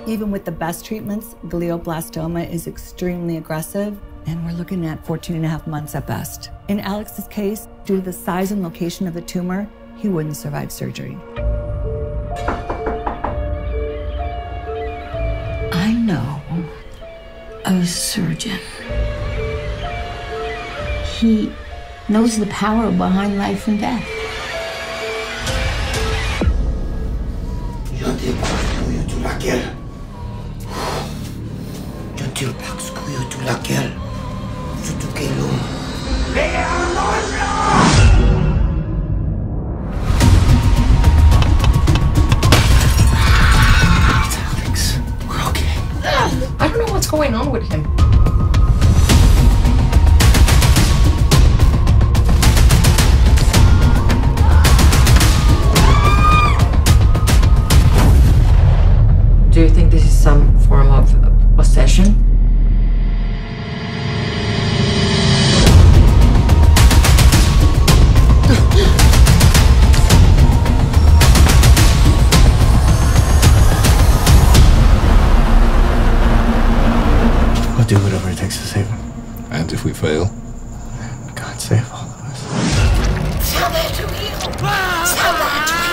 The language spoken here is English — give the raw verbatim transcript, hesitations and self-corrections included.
Even with the best treatments, glioblastoma is extremely aggressive, and we're looking at fourteen and a half months at best. In Alex's case, due to the size and location of the tumor, he wouldn't survive surgery. I know a surgeon. He knows the power behind life and death. Je t'ai parcouru tout laquelle. Je t'ai parcouru tout laquelle. Surtout que l'eau. Alex, we're okay. I don't know what's going on with him. Do you think this is some form of possession? We'll do whatever it takes to save him. And if we fail? God save all of us. Ça va être